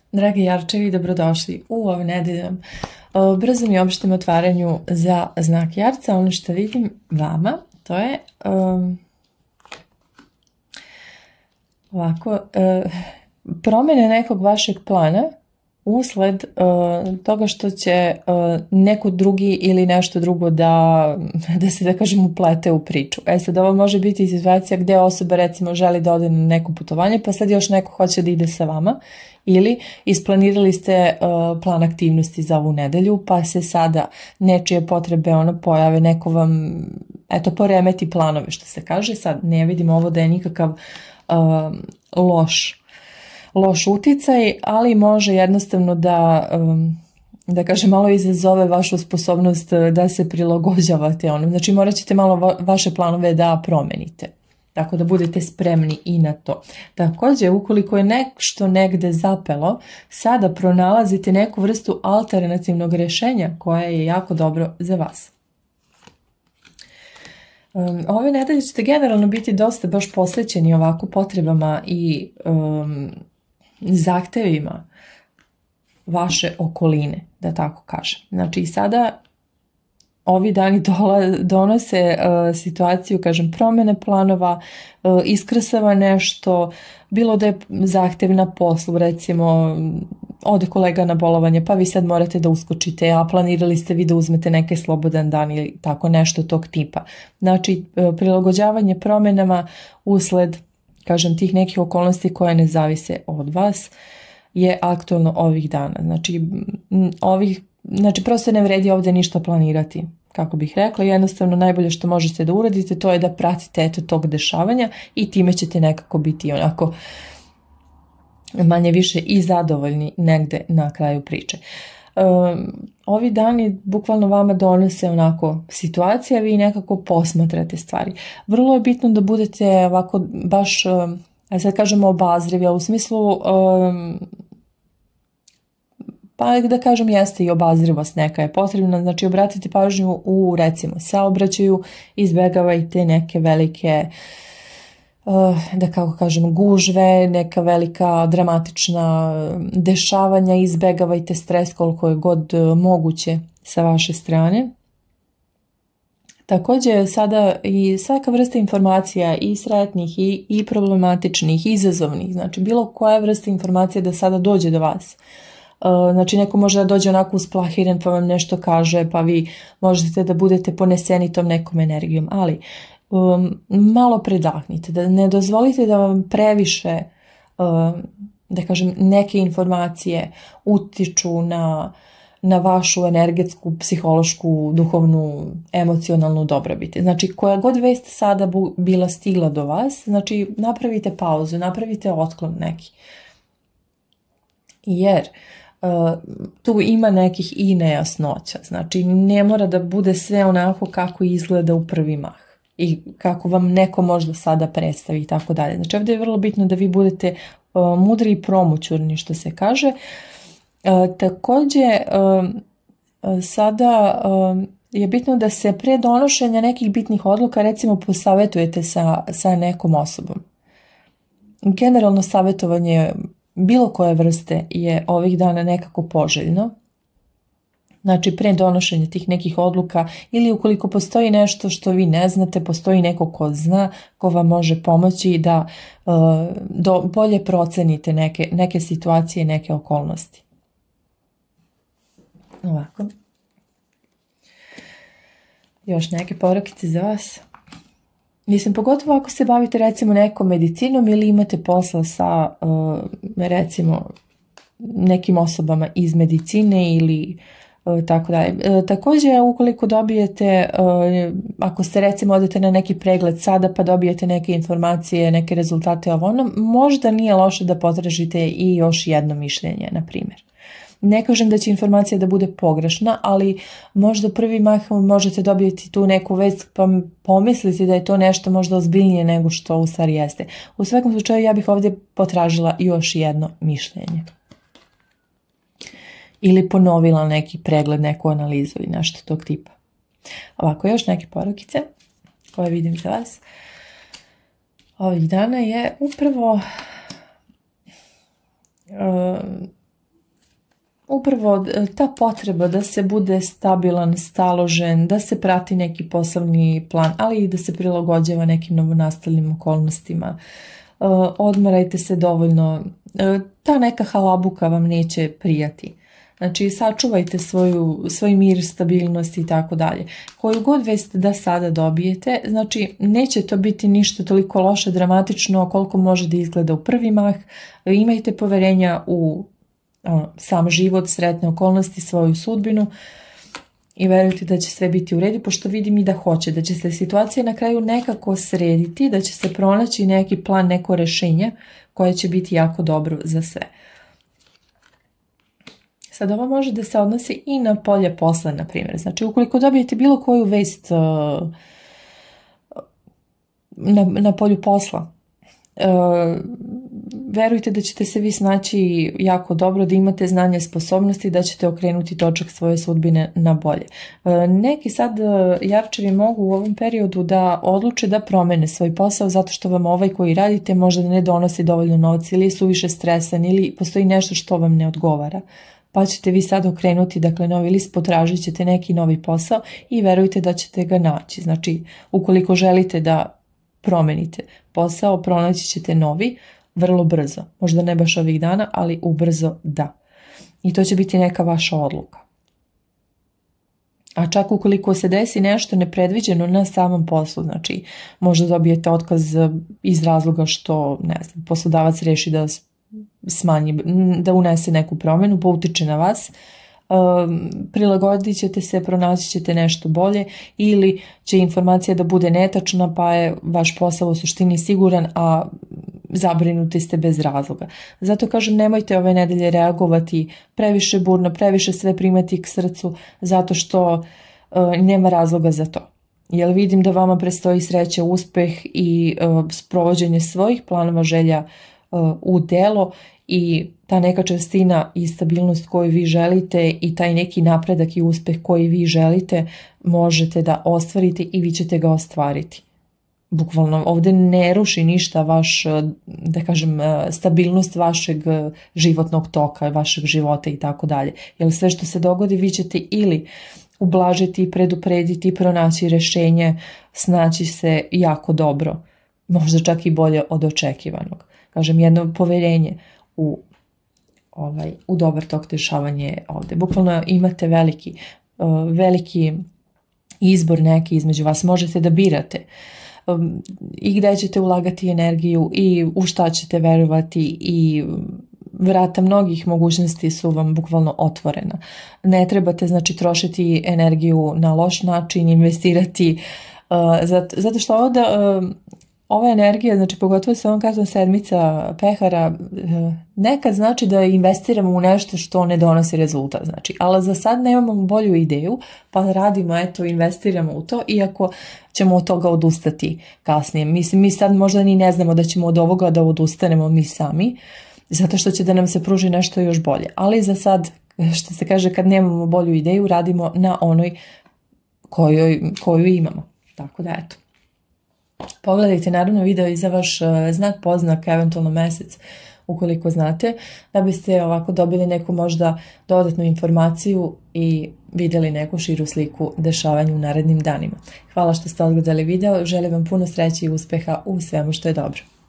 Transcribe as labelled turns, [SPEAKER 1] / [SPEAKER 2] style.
[SPEAKER 1] Dragi Jarčevi, dobrodošli u ovom nedeljnom brzom i opštem otvaranju za znak Jarca. Ono što vidim vama, to je ovako, promjene nekog vašeg plana usled toga što će neko drugi ili nešto drugo da se, da kažem, uplete u priču. Sad, ovo može biti situacija gdje osoba recimo želi da ode na neko putovanje, pa sad još neko hoće da ide sa vama, ili isplanirali ste plan aktivnosti za ovu nedelju, pa se sada nečije potrebe pojave, neko vam poremeti planove, što se kaže. Sad ne vidim ovo da je nikakav loš uticaj, ali može jednostavno da kažem, malo izazove vašu sposobnost da se prilagođavate Znači morat ćete malo vaše planove da promenite. Tako da budete spremni i na to. Također, ukoliko je nešto negde zapelo, sada pronalazite neku vrstu alternativnog rješenja koje je jako dobro za vas. Ove nedelje ćete generalno biti dosta baš posvećeni ovako potrebama i zahtevima vaše okoline, da tako kažem. Znači i sada ovi dani donose situaciju, kažem, promjene planova, iskrsava nešto, bilo da je zahtjev na poslu, recimo ode kolega na bolovanje, pa vi sad morate da uskočite, a planirali ste vi da uzmete neki slobodan dan ili tako nešto tog tipa. Znači prilagođavanje promjenama usled, kažem, tih nekih okolnosti koje ne zavise od vas je aktualno ovih dana. Znači prosto ne vredi ovdje ništa planirati, kako bih rekla. Jednostavno najbolje što možete da uradite to je da pratite tog dešavanja i time ćete nekako biti onako manje više i zadovoljni negde na kraju priče. Ovi dani bukvalno vama donose onako situacija, vi nekako posmatrate stvari. Vrlo je bitno da budete ovako baš, sad kažemo, obazrivi, u smislu pa da kažem jeste i obazrivost neka je potrebna, znači obratite pažnju u recimo saobraćaju, izbjegavajte neke velike, da kako kažem, gužve, neka velika dramatična dešavanja, izbjegavajte stres koliko je god moguće sa vaše strane. Također sada i svaka vrsta informacija i sretnih i problematičnih, i izazovnih, znači bilo koja vrsta informacija da sada dođe do vas. Znači neko može da dođe onako usplahiren pa vam nešto kaže, pa vi možete da budete poneseni tom nekom energijom, ali malo predahnite, da ne dozvolite da vam previše, da kažem, neke informacije utiču na vašu energetsku, psihološku, duhovnu, emocionalnu dobrobit. Znači koja god vest sada bila stigla do vas, znači napravite pauzu, napravite otklon neki. Jer tu ima nekih i nejasnoća, znači ne mora da bude sve onako kako izgleda u prvi mah i kako vam neko možda sada predstavi i tako dalje. Znači ovdje je vrlo bitno da vi budete mudri i promućurni, što se kaže. Također sada je bitno da se pre donošenja nekih bitnih odluka recimo posavjetujete sa nekom osobom. Generalno savjetovanje bilo koje vrste je ovih dana nekako poželjno. Znači pre donošenja tih nekih odluka ili ukoliko postoji nešto što vi ne znate, postoji neko ko zna, ko vam može pomoći da bolje procenite neke situacije, neke okolnosti. Ovako. Još neke porukice za vas. Mislim, pogotovo ako se bavite recimo nekom medicinom ili imate posla sa recimo nekim osobama iz medicine ili tako dalje. Također ukoliko dobijete, ako ste recimo odete na neki pregled sada pa dobijete neke informacije, neke rezultate možda nije loše da potražite i još jedno mišljenje, na primjer. Ne kažem da će informacija da bude pogrešna, ali možda prvi mah možete dobiti tu neku vest pa pomisliti da je to nešto možda ozbiljnije nego što u stvari jeste. U svakom slučaju ja bih ovdje potražila još jedno mišljenje. Ili ponovila neki pregled, neku analizu i nešto tog tipa. Ovako, još neke porukice koje vidim za vas. Ovih dana je upravo upravo ta potreba da se bude stabilan, staložen, da se prati neki poslovni plan, ali i da se prilagođava nekim novonastalim okolnostima. Odmarajte se dovoljno, ta neka halabuka vam neće prijati. Znači, sačuvajte svoj mir, stabilnost i tako dalje. Koju god vest da sada dobijete, znači, neće to biti ništa toliko loše, dramatično, koliko može da izgleda u prvi mah. Imajte poverenja u sam život, sretne okolnosti, svoju sudbinu i verujte da će sve biti u redu, pošto vidim i da hoće, da će se situacija na kraju nekako srediti, da će se pronaći neki plan, neko rešenje koje će biti jako dobro za sve. Sad ovo može da se odnosi i na polje posla, na primjer. Znači, ukoliko dobijete bilo koju vest na polju posla, verujte da ćete se vi snaći jako dobro, da imate znanje, sposobnosti, da ćete okrenuti točak svoje sudbine na bolje. Neki sad jarčevi mogu u ovom periodu da odluče da promene svoj posao zato što vam ovaj koji radite možda ne donosi dovoljno novca ili je suviše stresan ili postoji nešto što vam ne odgovara. Pa ćete vi sad okrenuti, dakle, novi list, potražit ćete neki novi posao i verujte da ćete ga naći. Znači, ukoliko želite da promenite posao, pronaći ćete novi vrlo brzo. Možda ne baš ovih dana, ali ubrzo da. I to će biti neka vaša odluka. A čak ukoliko se desi nešto nepredviđeno na samom poslu, znači možda dobijete otkaz iz razloga što, ne znam, poslodavac reši da smanji, da unese neku promjenu, pa utiče na vas, prilagodit ćete se, pronaći ćete nešto bolje ili će informacija da bude netačna pa je vaš posao u suštini siguran, a zabrinuti ste bez razloga. Zato kažem, nemojte ove nedelje reagovati previše burno, previše sve primati k srcu, zato što nema razloga za to. Jer vidim da vama predstoji sreća, uspeh i sprovođenje svojih planova, želja u delo i ta neka čvrstina i stabilnost koju vi želite i taj neki napredak i uspeh koji vi želite možete da ostvarite i vi ćete ga ostvariti. Bukvalno ovdje ne ruši ništa vaš, da kažem, stabilnost vašeg životnog toka, vašeg života i tako dalje. Jer sve što se dogodi vi ćete ili ublažiti, preduprediti, pronaći rješenje, snaći se jako dobro, možda čak i bolje od očekivanog. Kažem, jedno poverenje u dobar tok dešavanje ovdje. Bukvalno imate veliki izbor neki između vas, možete da birate i gdje ćete ulagati energiju i u šta ćete verovati i vrata mnogih mogućnosti su vam bukvalno otvorena. Ne trebate, znači, trošiti energiju na loš način, investirati, zato što ovdje ova energija, znači pogotovo sa ovom kartom sedmica pehara, nekad znači da investiramo u nešto što ne donosi rezultat, znači, ali za sad nemamo bolju ideju, pa radimo, eto, investiramo u to, iako ćemo od toga odustati kasnije. Mislim, mi sad možda ni ne znamo da ćemo od ovoga da odustanemo mi sami, zato što će da nam se pruži nešto još bolje. Ali za sad, što se kaže, kad nemamo bolju ideju, radimo na onoj koju imamo. Tako da, eto. Pogledajte naravno video i za vaš znak, poznak, eventualno mjesec, ukoliko znate, da biste ovako dobili neku možda dodatnu informaciju i vidjeli neku širu sliku dešavanja u narednim danima. Hvala što ste odgledali video, želim vam puno sreće i uspeha u svemu što je dobro.